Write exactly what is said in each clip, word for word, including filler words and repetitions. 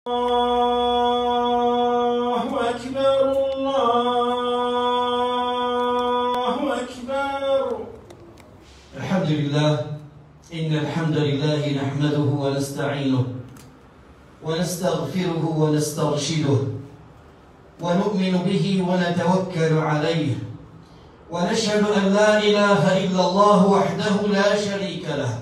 الله أكبر الله أكبر. الحمد لله. إن الحمد لله نحمده ونستعينه ونستغفره ونسترشده ونؤمن به ونتوكل عليه ونشهد أن لا إله إلا الله وحده لا شريك له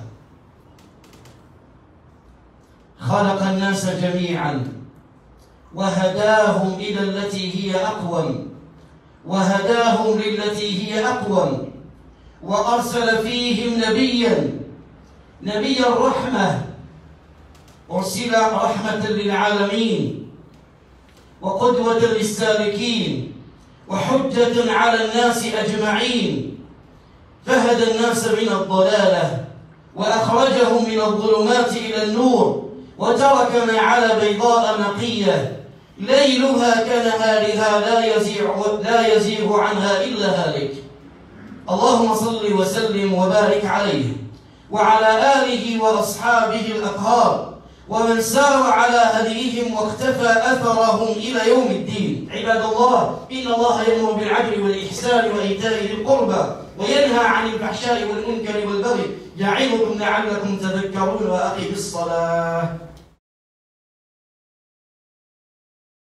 خلق الناس جميعا وهداهم إلى التي هي أقوم وهداهم للتي هي أقوم وأرسل فيهم نبيا نبي الرحمة أرسل رحمة للعالمين وقدوة للسالكين وحجة على الناس أجمعين، فهدى الناس من الضلالة وأخرجهم من الظلمات إلى النور وتركنا على بيضاء نقية ليلها كنهارها لا يزيغ لا يزيغ عنها إلا هالك. اللهم صل وسلم وبارك عليه وعلى آله وأصحابه الأطهار ومن سار على هديهم واختفى أثرهم إلى يوم الدين. عباد الله، إن الله يأمر بالعدل والإحسان وإيتاء ذي القربى وينهى عن الفحشاء والمنكر والبغي يعظكم لعلكم تذكرون. وأقم الصلاة.